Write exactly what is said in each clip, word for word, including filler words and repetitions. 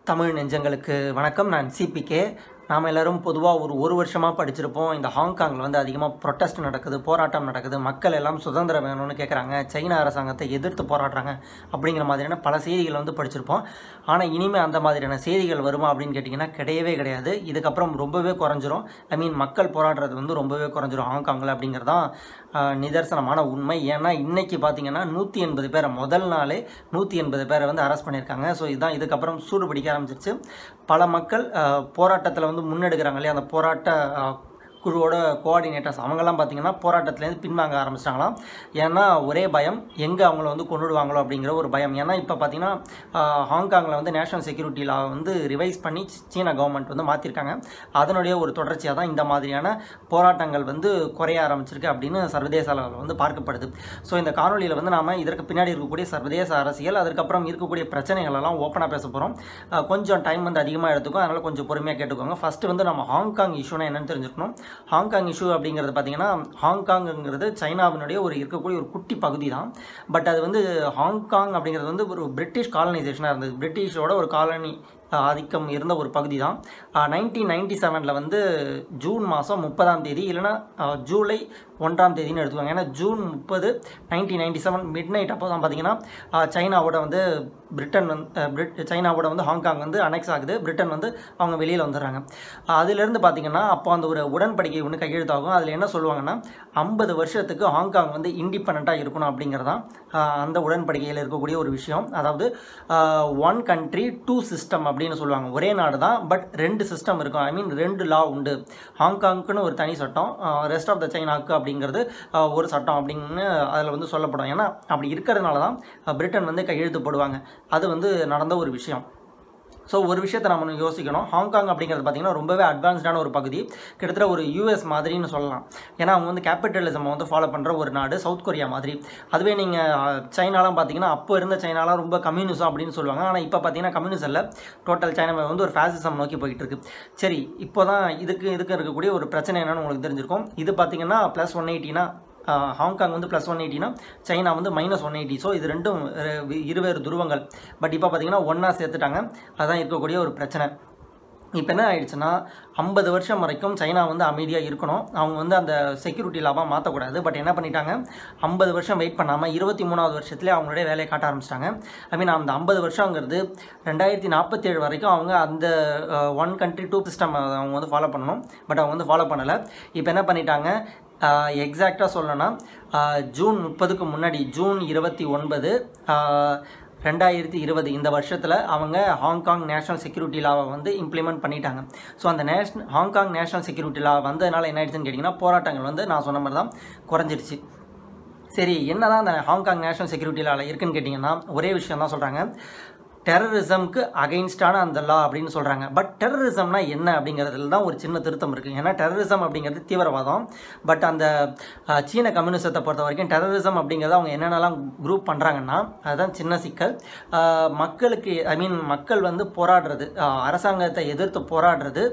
தமிழ் நெஞ்சங்களுக்கு வணக்கம். நான் சிபிகே. நாம் எல்லோரும் பொதுவாக ஒரு ஒரு வருஷமாக படிச்சிருப்போம். இந்த ஹாங்காங்கில் வந்து அதிகமாக ப்ரொட்டஸ்ட் நடக்குது, போராட்டம் நடக்குது, மக்கள் எல்லாம் சுதந்திரம் வேணும்னு கேட்குறாங்க, சைனா அரசாங்கத்தை எதிர்த்து போராடுறாங்க அப்படிங்கிற மாதிரியான பல செய்திகள் வந்து படிச்சிருப்போம். ஆனால் இனிமேல் அந்த மாதிரியான செய்திகள் வருமா அப்படின்னு கேட்டிங்கன்னா கிடையவே கிடையாது. இதுக்கப்புறம் ரொம்பவே குறைஞ்சிரும். ஐ மீன் மக்கள் போராடுறது வந்து ரொம்பவே குறைஞ்சிரும் ஹாங்காங்கில் அப்படிங்கிறதான் நிதர்சனமான உண்மை. ஏன்னா இன்றைக்கி பார்த்தீங்கன்னா நூற்றி எண்பது பேரை முதல் நாளே நூற்றி எண்பது பேரை வந்து அரெஸ்ட் பண்ணியிருக்காங்க. ஸோ இதுதான் இதுக்கப்புறம் சூடு பிடிக்க ஆரம்பிச்சிருச்சு. பல மக்கள் போராட்டத்தில் வந்து முன்னெடுக்கிறாங்க இல்லையா, அந்த போராட்ட குழுவோட கோஆர்டினேட்டர்ஸ் அவங்கெல்லாம் பார்த்திங்கன்னா போராட்டத்துலேருந்து பின்வாங்க ஆரம்பிச்சிட்டாங்களாம். ஏன்னா ஒரே பயம், எங்கே அவங்கள வந்து கொண்டுடுவாங்களோ அப்படிங்கிற ஒரு பயம். ஏன்னா இப்போ பார்த்திங்கன்னா ஹாங்காங்கில் வந்து நேஷனல் செக்யூரிட்டி லா வந்து ரிவைஸ் பண்ணி சீனா கவர்மெண்ட் வந்து மாற்றிருக்காங்க. அதனுடைய ஒரு தொடர்ச்சியாக தான் இந்த மாதிரியான போராட்டங்கள் வந்து குறைய ஆரம்பிச்சிருக்கு அப்படின்னு சர்வதேச அளவில் வந்து பார்க்கப்படுது. ஸோ இந்த காணொலியில் வந்து நாம் இதற்கு பின்னாடி இருக்கக்கூடிய சர்வதேச அரசியல், அதுக்கப்புறம் இருக்கக்கூடிய பிரச்சனைகள் எல்லாம் ஓப்பனாக பேச போகிறோம். கொஞ்சம் டைம் வந்து அதிகமாக எடுத்துக்கும், அதனால் கொஞ்சம் பொறுமையாக கேட்டுக்கோங்க. ஃபஸ்ட்டு வந்து நம்ம ஹாங்காங் இஷ்யூனா என்னென்னு தெரிஞ்சுக்கணும். ஹாங்காங் இஷ்யூ அப்படிங்கிறது பார்த்தீங்கன்னா ஹாங்காங்கிறது சைனாவினுடைய ஒரு இருக்கக்கூடிய ஒரு குட்டி பகுதி தான். பட் அது வந்து ஹாங்காங் அப்படிங்கிறது வந்து ஒரு பிரிட்டிஷ் காலனைசேஷனாக இருந்தது. பிரிட்டிஷோட ஒரு காலனி ஆதிக்கம் இருந்த ஒரு பகுதி தான். நைன்டீன் நைன்டி செவனில் வந்து ஜூன் மாதம் முப்பதாம் தேதி இல்லைனா ஜூலை ஒன்றாம் தேதின்னு எடுத்துக்கோங்க. ஏன்னா ஜூன் முப்பது nineteen ninety seven midnight அப்போ தான் பார்த்தீங்கன்னா சைனாவோட வந்து பிரிட்டன் வந்து பிரிட் சைனாவோட வந்து ஹாங்காங் வந்து அனெக்ஸ் ஆகுது. பிரிட்டன் வந்து அவங்க வெளியில் வந்துடுறாங்க. அதிலிருந்து பார்த்தீங்கன்னா அப்போ அந்த ஒரு உடன்படிக்கை ஒன்று கையெழுத்தாகும். அதில் என்ன சொல்லுவாங்கன்னா ஐம்பது வருஷத்துக்கு ஹாங்காங் வந்து இண்டிபெண்ட்டாக இருக்கணும் அப்படிங்கிறதான் அந்த உடன்படிக்கையில் இருக்கக்கூடிய ஒரு விஷயம். அதாவது ஒன் கண்ட்ரி டூ சிஸ்டம் அப்படின்னு சொல்லுவாங்க. ஒரே நாடு தான், பட் ரெண்டு சிஸ்டம் இருக்கும். ஐ மீன் ரெண்டு லா உண்டு. ஹாங்காங்க்குன்னு ஒரு தனி சட்டம், ரெஸ்ட் ஆஃப் த சைனாக்கு அப்படிங்கிறது ஒரு சட்டம் அப்படின்னு அதில் வந்து சொல்லப்படும். ஏன்னா அப்படி இருக்கிறதுனால தான் பிரிட்டன் வந்து கையெழுத்து போடுவாங்க. அது வந்து நடந்த ஒரு விஷயம். ஸோ ஒரு விஷயத்தை நம்ம யோசிக்கணும். ஹாங்காங் அப்படிங்கிறது பார்த்திங்கன்னா ரொம்பவே அட்வான்ஸ்டான ஒரு பகுதி. கிட்டத்தட்ட ஒரு யூஎஸ் மாதிரின்னு சொல்லலாம். ஏன்னா அவங்க வந்து கேபிட்டலிசம் வந்து ஃபாலோ பண்ணுற ஒரு நாடு, சவுத் கொரியா மாதிரி. அதுவே நீங்கள் சைனாலாம் பார்த்தீங்கன்னா அப்போ இருந்த சைனாலாம் ரொம்ப கம்யூனிசம் அப்படின்னு சொல்லுவாங்க. ஆனால் இப்போ பார்த்தீங்கன்னா கம்யூனிசம் இல்லை, டோட்டல் சைனா வந்து ஒரு ஃபேசிசம் நோக்கி போயிட்டு இருக்கு. சரி, இப்போ தான் இதுக்கு இதுக்கு இருக்கக்கூடிய ஒரு பிரச்சனை என்னன்னு உங்களுக்கு தெரிஞ்சிருக்கும். இது பார்த்தீங்கன்னா ப்ளஸ் ஒன் எயிட்டினா ஹாங்காங் வந்து ப்ளஸ் ஒன் எயிட்டினா சைனா வந்து மைனஸ் ஒன் எயிட்டி. ஸோ இது ரெண்டும் இருவேறு துருவங்கள். பட் இப்போ பார்த்தீங்கன்னா ஒன்றா சேர்த்துட்டாங்க. அதுதான் இருக்கக்கூடிய ஒரு பிரச்சனை. இப்போ என்ன ஆயிடுச்சுன்னா ஐம்பது வருஷம் வரைக்கும் சைனா வந்து அமைதியாக இருக்கணும். அவங்க வந்து அந்த செக்யூரிட்டி லாவாக மாற்றக்கூடாது. பட் என்ன பண்ணிட்டாங்க, ஐம்பது வருஷம் வெயிட் பண்ணாமல் இருபத்தி மூணாவது வருஷத்துலேயே அவங்களுடைய வேலையை காட்ட ஆரம்பிச்சிட்டாங்க. ஐ மீன் அந்த ஐம்பது வருஷங்கிறது ரெண்டாயிரத்தி நாற்பத்தி ஏழு வரைக்கும் அவங்க அந்த ஒன் கண்ட்ரி டூ சிஸ்டம் அவங்க வந்து ஃபாலோ பண்ணணும். பட் அவங்க வந்து ஃபாலோ பண்ணலை. இப்போ என்ன பண்ணிட்டாங்க, எக்ஸாக்டாக சொல்லணும்னா ஜூன் முப்பதுக்கு முன்னாடி ஜூன் இருபத்தி ஒன்பது ரெண்டாயிரத்தி இருபது இந்த வருஷத்தில் அவங்க ஹாங்காங் நேஷனல் செக்யூரிட்டி லாவை வந்து இம்ப்ளிமெண்ட் பண்ணிட்டாங்க. ஸோ அந்த national Hong Kong national security law வந்ததுனால என்ன ஆயிடுச்சுன்னு கேட்டிங்கன்னா போராட்டங்கள் வந்து நான் சொன்ன மாதிரி தான் குறைஞ்சிருச்சு. சரி, என்ன தான் அந்த ஹாங்காங் நேஷனல் செக்யூரிட்டி லாவில் இருக்குன்னு கேட்டிங்கன்னா ஒரே விஷயம் தான் சொல்கிறாங்க, டெரரிசம்க்கு அகைன்ஸ்டான அந்த லா அப்படின்னு சொல்கிறாங்க. பட் டெரரிசம்னா என்ன அப்படிங்கிறதுல தான் ஒரு சின்ன திருத்தம் இருக்குது. ஏன்னா டெரரிசம் அப்படிங்கிறது தீவிரவாதம். பட் அந்த சீன கம்யூனிசத்தை பொறுத்த வரைக்கும் டெரரிசம் அப்படிங்கிறத அவங்க என்னென்னலாம் குரூப் பண்ணுறாங்கன்னா அதுதான் சின்ன சிக்கல். மக்களுக்கு ஐ மீன் மக்கள் வந்து போராடுறது, அரசாங்கத்தை எதிர்த்து போராடுறது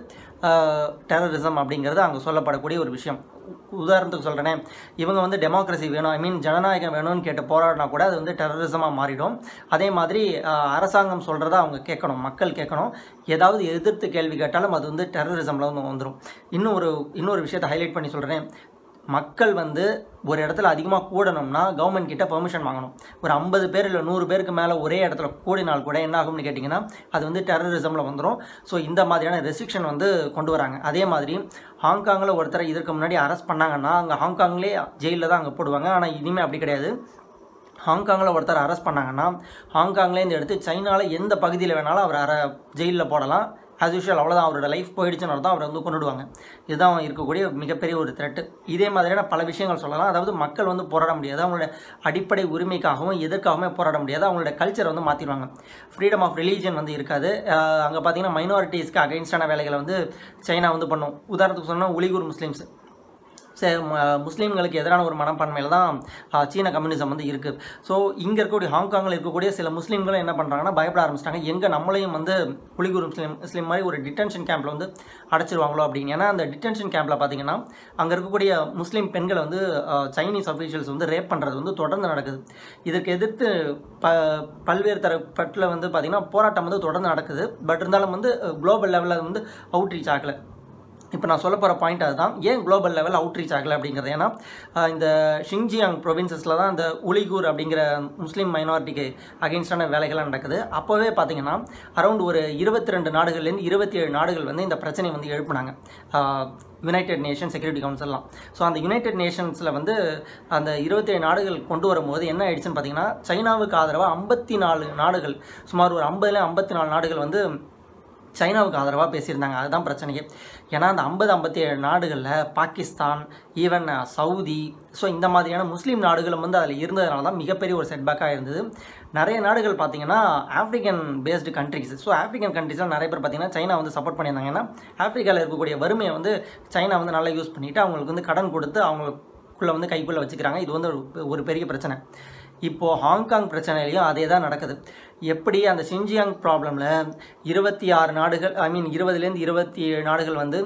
டெரரிசம் அப்படிங்கிறது அங்கே சொல்லப்படக்கூடிய ஒரு விஷயம். உதாரணத்துக்கு சொல்கிறேனே, இவங்க வந்து டெமோக்ரஸி வேணும், ஐ மீன் ஜனநாயகம் வேணும்னு கேட்டு போராடினா கூட அது வந்து டெரரிசமாக மாறிடும். அதே மாதிரி அரசாங்கம் சொல்கிறத அவங்க கேட்கணும், மக்கள் கேட்கணும். ஏதாவது எதிர்த்து கேள்வி கேட்டாலும் அது வந்து டெரரிசமில் வந்து வந்துடும். இன்னும் ஒரு இன்னொரு விஷயத்தை ஹைலைட் பண்ணி சொல்கிறேன். மக்கள் வந்து ஒரு இடத்துல அதிகமாக கூடணும்னா கவர்மெண்ட் கிட்ட பெர்மிஷன் வாங்கணும். ஒரு ஐம்பது பேர் இல்லை நூறு பேருக்கு மேலே ஒரே இடத்துல கூடினால் கூட என்ன ஆகும்னு கேட்டிங்கன்னா அது வந்து டெரரிசமில் வந்துடும். ஸோ இந்த மாதிரியான ரெஸ்ட்ரிக்ஷன் வந்து கொண்டு வராங்க. அதே மாதிரி ஹாங்காங்கில் ஒருத்தரை இதற்கு முன்னாடி அரெஸ்ட் பண்ணாங்கன்னா அங்கே ஹாங்காங்லேயே ஜெயிலில் தான் அங்கே போடுவாங்க. ஆனால் இனிமேல் அப்படி கிடையாது. ஹாங்காங்கில் ஒருத்தர் அரெஸ்ட் பண்ணாங்கன்னா ஹாங்காங்லேருந்து எடுத்து சைனாவில் எந்த பகுதியில் வேணாலும் அவர் அர ஜெயிலில் போடலாம். ஆஸ் யூஷுவல் அவ்வளோதான், அவரோட லைஃப் போயிடுச்சுன்னு தான் அவரை வந்து கொண்டுடுவாங்க. இதுதான் இருக்கக்கூடிய மிகப்பெரிய ஒரு த்ரெட்டு. இதே மாதிரியான பல விஷயங்கள் சொல்லலாம். அதாவது மக்கள் வந்து போராட முடியாது, அவங்களோட அடிப்படை உரிமைக்காகவும் எதற்காகவுமே போராட முடியாது. அவங்களோட கல்ச்சரை வந்து மாற்றிடுவாங்க. ஃப்ரீடம் ஆஃப் ரிலீஜன் வந்து இருக்காது. அங்கே பார்த்தீங்கன்னா மைனாரிட்டிஸ்க்கு அகைன்ஸ்டான வேலைகளை வந்து சைனா வந்து பண்ணும். உதாரணத்துக்கு சொன்னால் உலிகூர் முஸ்லீம்ஸ். முஸ்லீம்களுக்கு எதிரான ஒரு மனப்பான்மையில் தான் சீன கம்யூனிசம் வந்து இருக்குது. ஸோ இங்கே இருக்கக்கூடிய ஹாங்காங்கில் இருக்கக்கூடிய சில முஸ்லீம்களும் என்ன பண்ணுறாங்கன்னா பயப்பட ஆரம்பிச்சிட்டாங்க, எங்கே நம்மளையும் வந்து புலிகுரு முஸ்லீம் முஸ்லீம் மாதிரி ஒரு டிடென்ஷன் கேம்பில் வந்து அடைச்சிருவாங்களோ அப்படின்னு. ஏன்னா அந்த டிடென்ஷன் கேம்பில் பார்த்தீங்கன்னா அங்கே இருக்கக்கூடிய முஸ்லீம் பெண்களை வந்து சைனீஸ் அஃபீஷியல்ஸ் வந்து ரேப் பண்ணுறது வந்து தொடர்ந்து நடக்குது. இதற்கு எதிர்த்து ப பல்வேறு தரப்பட்டில் வந்து பார்த்திங்கன்னா போராட்டம் வந்து தொடர்ந்து நடக்குது. பட் இருந்தாலும் வந்து குளோபல் லெவலில் வந்து அவுட் ரீச் ஆகலை. இப்போ நான் சொல்ல போகிற பாயிண்ட் அதுதான், ஏன் குளோபல் லெவல் அவுட் ரீச் ஆகலை அப்படிங்கிறது. ஏன்னா இந்த ஷிங்ஜியாங் ப்ரொவின்சஸில் தான் இந்த உலிகூர் அப்படிங்கிற முஸ்லீம் மைனாரிட்டிக்கு அகெயின்ஸ்டான வேலைகள்லாம் நடக்குது. அப்போவே பார்த்தீங்கன்னா அரௌண்ட் ஒரு இருபத்தி ரெண்டு நாடுகள்லேருந்து இருபத்தி ஏழு நாடுகள் வந்து இந்த பிரச்சனை வந்து எழுப்புனாங்க, யுனைடெட் நேஷன் செக்யூரிட்டி கவுன்சில்லாம். ஸோ அந்த யுனைடெட் நேஷன்ஸில் வந்து அந்த இருபத்தி ஏழு நாடுகள் கொண்டு வரும்போது என்ன ஆயிடுச்சுன்னு பார்த்தீங்கன்னா சைனாவுக்கு ஆதரவாக ஐம்பத்தி நாலு நாடுகள், சுமார் ஒரு ஐம்பதுல ஐம்பத்தி நாலு நாடுகள் வந்து சைனாவுக்கு ஆதரவாக பேசியிருந்தாங்க. அதுதான் பிரச்சனையே. ஏன்னா அந்த ஐம்பது ஐம்பத்தி ஏழு நாடுகளில் பாகிஸ்தான், ஈவன் சவுதி, ஸோ இந்த மாதிரியான முஸ்லீம் நாடுகளும் வந்து அதில் இருந்ததுனால தான் மிகப்பெரிய ஒரு செட்பேக்காக இருந்தது. நிறைய நாடுகள் பார்த்திங்கன்னா African based countries. So African கண்ட்ரிஸில் நிறைய பேர் பார்த்திங்கன்னா சைனா வந்து சப்போர்ட் பண்ணியிருந்தாங்க. ஏன்னா ஆஃப்ரிக்காவில் இருக்கக்கூடிய வறுமையை வந்து சைனா வந்து நல்லா யூஸ் பண்ணிவிட்டு அவங்களுக்கு வந்து கடன் கொடுத்து அவங்களுக்குள்ளே வந்து கைக்குள்ளே வச்சுக்கிறாங்க. இது வந்து ஒரு பெரிய பிரச்சனை. இப்போது ஹாங்காங் பிரச்சனையிலையும் அதே தான் நடக்குது. எப்படி அந்த ஷின்ஜியாங் ப்ராப்ளமில் இருபத்தி ஆறு நாடுகள் ஐ மீன் இருபதுலேருந்து இருபத்தி ஏழு நாடுகள் வந்து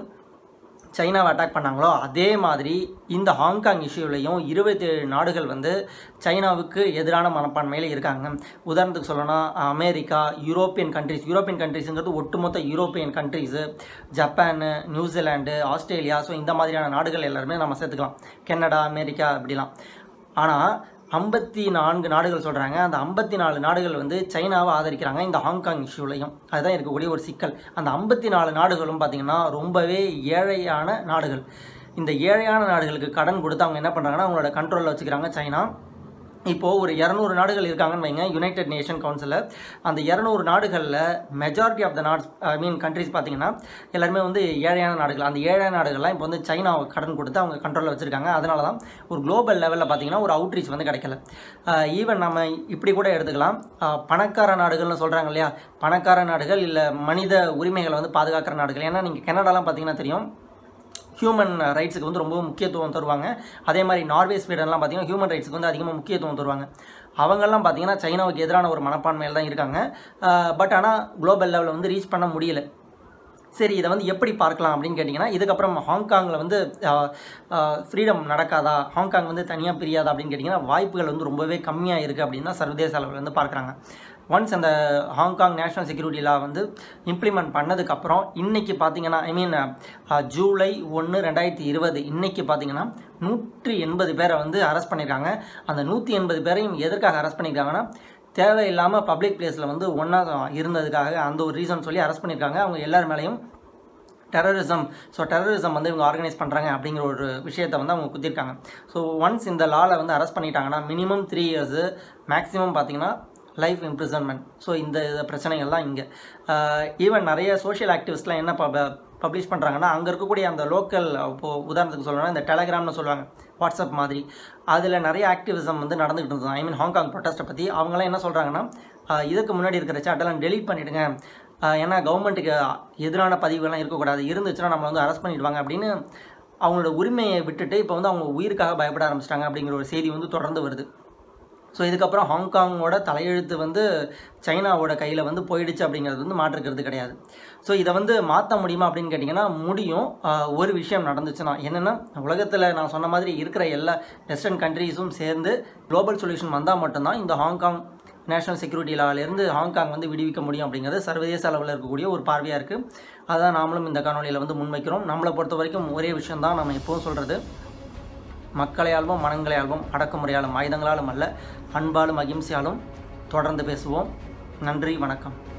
சைனாவை அட்டாக் பண்ணாங்களோ அதே மாதிரி இந்த ஹாங்காங் இஷ்யூலையும் இருபத்தி ஏழு நாடுகள் வந்து சைனாவுக்கு எதிரான மனப்பான்மையில் இருக்காங்க. உதாரணத்துக்கு சொல்லணும்னா அமெரிக்கா, யூரோப்பியன் கண்ட்ரிஸ், யூரோப்பியன் கண்ட்ரிஸுங்கிறது ஒட்டுமொத்த European countries, Japan, New Zealand, Australia, so இந்த மாதிரியான நாடுகள் எல்லாருமே நம்ம சேர்த்துக்கலாம், கனடா, அமெரிக்கா அப்படிலாம். ஆனால் ஐம்பத்தி நான்கு நாடுகள் சொல்கிறாங்க, அந்த ஐம்பத்தி நாலு நாடுகள் வந்து சைனாவை ஆதரிக்கிறாங்க இந்த ஹாங்காங் இஷ்யூலையும். அதுதான் இருக்கக்கூடிய ஒரு சிக்கல். அந்த ஐம்பத்தி நாலு நாடுகளும் பார்த்திங்கன்னா ரொம்பவே ஏழையான நாடுகள். இந்த ஏழையான நாடுகளுக்கு கடன் கொடுத்து அவங்க என்ன பண்ணுறாங்கன்னா அவங்களோட கண்ட்ரோலில் வச்சுக்கிறாங்க சைனா. இப்போது ஒரு இரநூறு நாடுகள் இருக்காங்கன்னு வைங்க யுனைடெட் நேஷன் கவுன்சிலில். அந்த இரநூறு நாடுகளில் majority of the nots I mean countries பார்த்திங்கன்னா எல்லாருமே வந்து ஏழையான நாடுகள். அந்த ஏழையான நாடுகள்லாம் இப்போ வந்து சைனா கடன் கொடுத்து அவங்க கண்ட்ரோலில் வச்சுருக்காங்க. அதனால தான் ஒரு குளோபல் லெவலில் பார்த்திங்கன்னா ஒரு அவுட் ரீச் வந்து கிடைக்கல. ஈவன் நம்ம இப்படி கூட எடுத்துக்கலாம், பணக்கார நாடுகள்னு சொல்கிறாங்க இல்லையா, பணக்கார நாடுகள் இல்லை மனித உரிமைகளை வந்து பாதுகாக்கிற நாடுகள். ஏன்னா நீங்கள் கனடாலாம் பார்த்திங்கன்னா தெரியும், ஹியூமன் ரைட்ஸுக்கு வந்து ரொம்ப முக்கியத்துவம் தருவாங்க. அதே மாதிரி நார்வே, ஸ்வீடன்லாம் பார்த்திங்கன்னா ஹியூமன் ரைட்ஸுக்கு வந்து அதிகமாக முக்கியத்துவம் தருவாங்க. அவங்கெல்லாம் பார்த்திங்கன்னா சைனாவுக்கு எதிரான ஒரு மனப்பான்மையில் தான் இருக்காங்க. பட் ஆனால் குளோபல் லெவலில் வந்து ரீச் பண்ண முடியல. சரி, இதை வந்து எப்படி பார்க்கலாம் அப்படின்னு கேட்டிங்கன்னா, இதுக்கப்புறம் ஹாங்காங்கில் வந்து ஃப்ரீடம் நடக்காதா, ஹாங்காங் வந்து தனியாக பிரியாதா அப்படின்னு கேட்டிங்கன்னா வாய்ப்புகள் வந்து ரொம்பவே கம்மியாக இருக்குது அப்படின்னு தான் சர்வதேச அளவில் வந்து பார்க்குறாங்க. ஒன்ஸ் அந்த ஹாங்காங் நேஷ்னல் செக்யூரிட்டி லா வந்து இம்ப்ளிமெண்ட் பண்ணதுக்கப்புறம் இன்றைக்கி பார்த்திங்கன்னா ஐ மீன் ஜூலை ஒன்று ரெண்டாயிரத்தி இருபது இன்றைக்கி பார்த்திங்கன்னா நூற்றி எண்பது பேரை வந்து அரெஸ்ட் பண்ணியிருக்காங்க. அந்த நூற்றி எண்பது பேரையும் எதற்காக அரெஸ்ட் பண்ணியிருக்காங்கன்னா தேவையில்லாமல் பப்ளிக் பிளேஸில் வந்து ஒன்றா இருந்ததுக்காக அந்த ஒரு ரீசன் சொல்லி அரெஸ்ட் பண்ணியிருக்காங்க. அவங்க எல்லார் மேலேயும் டெரரிசம் ஸோ டெரரிசம் வந்து இவங்க ஆர்கனைஸ் பண்ணுறாங்க அப்படிங்கிற ஒரு விஷயத்தை வந்து அவங்க குத்திருக்காங்க. ஸோ ஒன்ஸ் இந்த லாவில் வந்து அரெஸ்ட் பண்ணிட்டாங்கன்னா மினிமம் த்ரீ இயர்ஸு மேக்ஸிமம் பார்த்திங்கன்னா லைஃப் இம்ப்ரிசன்மெண்ட். ஸோ இந்த பிரச்சனைகள்லாம் இங்கே ஈவன் நிறைய சோஷியல் ஆக்டிவிஸ்ட்லாம் என்ன ப பப்ளிஷ் பண்ணுறாங்கன்னா அங்கே இருக்கக்கூடிய அந்த லோக்கல், இப்போது உதாரணத்துக்கு சொல்லணும்னா இந்த டெலகிராம்னு சொல்லுவாங்க, வாட்ஸ்அப் மாதிரி, அதில் நிறைய ஆக்டிவிசம் வந்து நடந்துகிட்டு இருந்தது. ஐ மீன் ஹாங்காங் ப்ரொட்டஸ்ட்டை பற்றி. அவங்களாம் என்ன சொல்கிறாங்கன்னா இதுக்கு முன்னாடி இருக்கிற சேட்டெல்லாம் டெலீட் பண்ணிவிடுங்க, ஏன்னா கவர்மெண்ட்டுக்கு எதிரான பதிவுகள்லாம் இருக்கக்கூடாது, இருந்துச்சுன்னா நம்ம வந்து அரெஸ்ட் பண்ணிவிடுவாங்க அப்படின்னு அவங்களோட உரிமையை விட்டுட்டு இப்போ வந்து அவங்க உயிருக்காக பயப்பட ஆரம்பிச்சிட்டாங்க அப்படிங்கிற ஒரு செய்தி வந்து தொடர்ந்து வருது. ஸோ இதுக்கப்புறம் ஹாங்காங்கோட தலையெழுத்து வந்து சைனாவோட கையில் வந்து போயிடுச்சு அப்படிங்கிறது வந்து மாற்றுக்கிறது கிடையாது. ஸோ இதை வந்து மாற்ற முடியுமா அப்படின்னு கேட்டிங்கன்னா முடியும். ஒரு விஷயம் நடந்துச்சுன்னா என்னென்னா, உலகத்தில் நான் சொன்ன மாதிரி இருக்கிற எல்லா வெஸ்டர்ன் கண்ட்ரீஸும் சேர்ந்து குளோபல் சொல்யூஷன் வந்தால் மட்டும்தான் இந்த ஹாங்காங் நேஷனல் செக்யூரிட்டி லாவிலேருந்து ஹாங்காங் வந்து விடுவிக்க முடியும் அப்படிங்கிறது சர்வதேச அளவில் இருக்கக்கூடிய ஒரு பார்வையாக இருக்குது. அதான் நாமளும் இந்த காணொலியில் வந்து முன்வைக்கிறோம். நம்மளை பொறுத்த வரைக்கும் ஒரே விஷயந்தான் நம்ம எப்போவும் சொல்கிறது, மக்களையாலும் மனங்களையாலும் அடக்குமுறையாலும் ஆயுதங்களாலும் அல்ல, அன்பாலும் அகிம்சையாலும் தொடர்ந்து பேசுவோம். நன்றி, வணக்கம்.